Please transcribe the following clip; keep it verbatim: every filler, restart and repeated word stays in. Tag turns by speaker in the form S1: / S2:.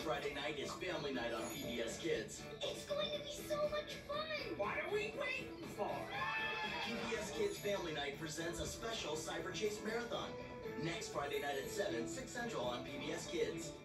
S1: Friday night is Family Night on P B S Kids.
S2: It's going to be so much fun!
S3: What are we waiting for?
S1: P B S Kids Family Night presents a special Cyber Chase Marathon. Next Friday night at seven, six Central on P B S Kids.